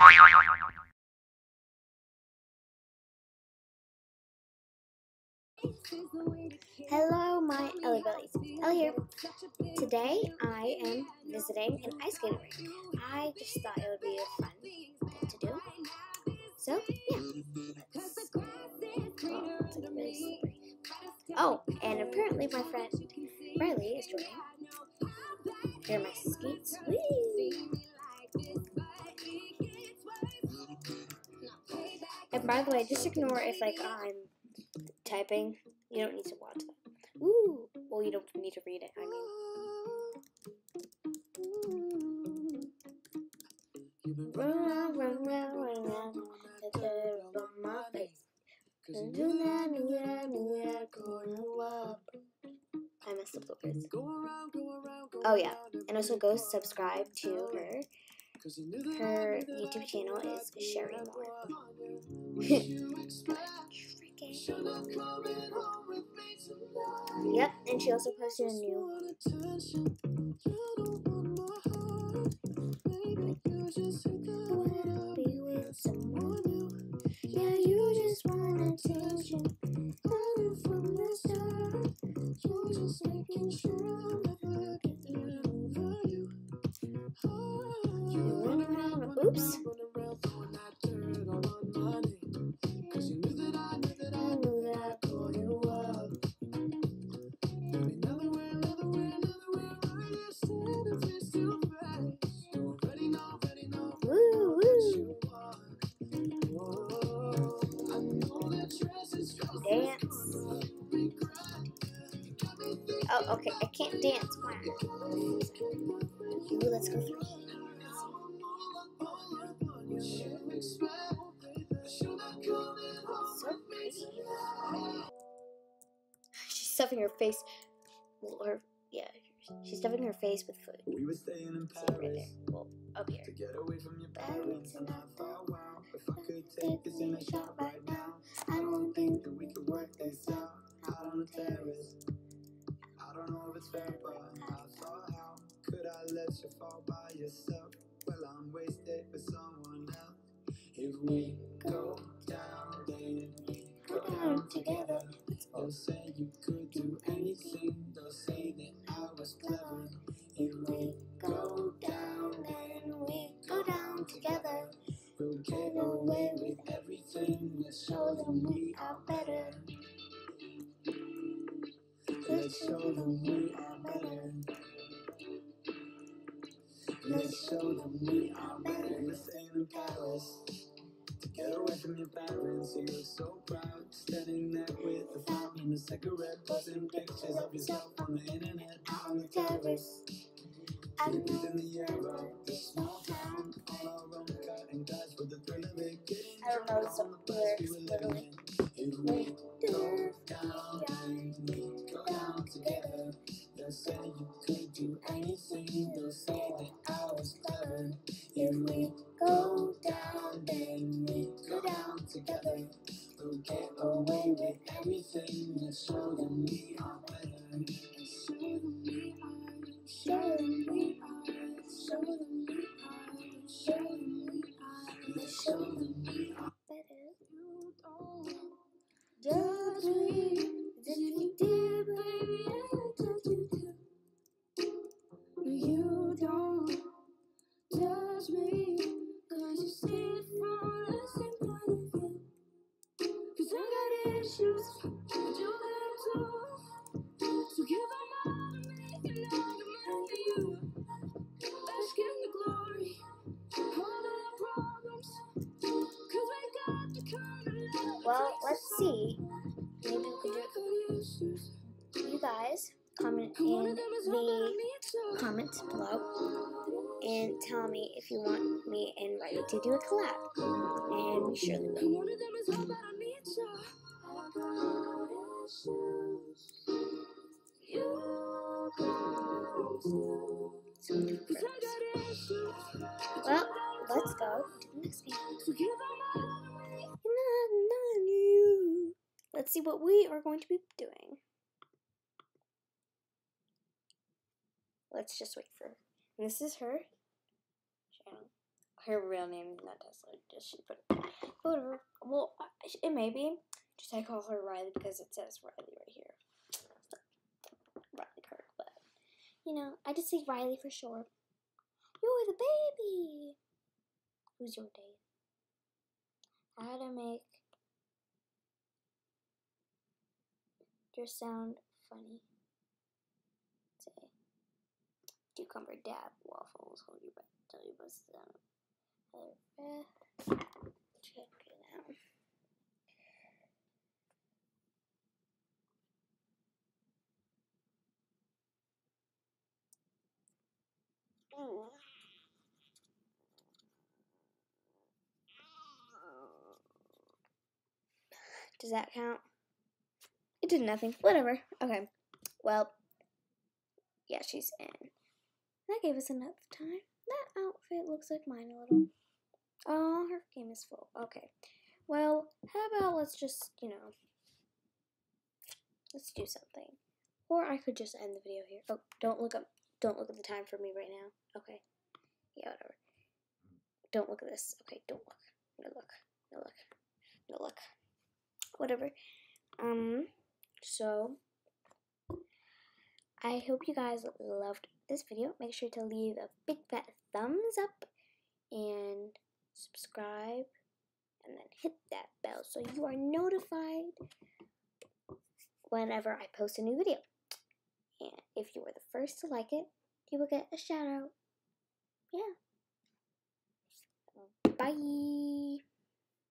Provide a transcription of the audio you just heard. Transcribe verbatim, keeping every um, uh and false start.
Hello, my Ellie Bellies. Ellie here. Today I am visiting an ice skating rink. I just thought it would be a fun thing to do. So, yeah. Let's go. Oh, it's like really slippery. Oh, and apparently my friend Riley is joining. Here are my skates. Whee! And by the way, just ignore if like I'm typing. You don't need to watch that. Ooh, well, you don't need to read it. I mean, run around, run around, run around, the dirt on my face. Do that, do that, do that, go up. I messed up the words. Oh yeah, and also go subscribe to her. Her YouTube channel is Sherry Moore. Yep, and she also posted a new. Be with someone new. Yeah, you just want attention. From the start, you're just making sure I'll never get over you. You're running around. Oops. Dance. Oh, okay. I can't dance. Wow. Ooh, let's go through. So pretty. She's stuffing her face. Well, her, yeah, she's stuffing her face with food. We were staying in Paris. See, right there. Well, up here. To get away from your parents and I thought, wow, if I could take this in a shot right now, I don't think that we could work this out. Out on the terrace. I don't know if it's fair, but I thought, how could I let you fall by yourself? Well, I'm wasted for someone else. If we go down, then we go down together. They'll say you could do anything. They'll say that I was clever. If we go down, then we go down together. We'll get away with everything. Let's show them we are better. Let's show them we are better. Let's show them we are better. We're staying in Paris. To get away from your parents, you look so proud. Standing there with a fountain and a cigarette, posting pictures of yourself on the internet. Out on the terrace. I lived in the era of the small town. All our own cut and guys with the thrill of it. I don't know some lyrics, literally. If we go down, we go down together. They'll say you could do anything. They'll say that I was clever. If we go down, then we go down together. We'll get away with everything. Let's show them we are better. Show them we are. Show them we are. Show them we are. Let's show them we are better. Judge me, if you did, baby, I judge you too. You don't judge me, cause you see it from the same point of view. Cause I got issues, and you have too. So give them all to me, and I'll give mine to you. Let's give the glory, all our problems, cause we got the kind of love. Well, let's see. Maybe we could do it. You guys comment in the comments below and tell me if you want me and Riley to do a collab. And we surely will. Well, let's go to the next game. Let's see what we are going to be doing. Let's just wait for her. And this is her channel. her real name is not Tesla. Just she put it. Whatever. Well, it may be. Just I call her Riley because it says Riley right here. Riley Kirk, but you know, I just say Riley for short. You're the baby. Who's your dad? How to make your sound funny. Say, cucumber dab waffles. Hold your breath. Tell your bust down. Hold your breath. Check it out. Does that count? It did nothing. Whatever. Okay. Well, yeah, she's in. That gave us enough time. That outfit looks like mine a little. Oh, her game is full. Okay. Well, how about let's just, you know, let's do something. Or I could just end the video here. Oh, don't look up. Don't look at the time for me right now. Okay. Yeah, whatever. Don't look at this. Okay, don't look. No look. No look. No look. Whatever. Um, so, I hope you guys loved this video. Make sure to leave a big fat thumbs up and subscribe. And then hit that bell so you are notified whenever I post a new video. And if you were the first to like it, you will get a shout out. Yeah. Bye.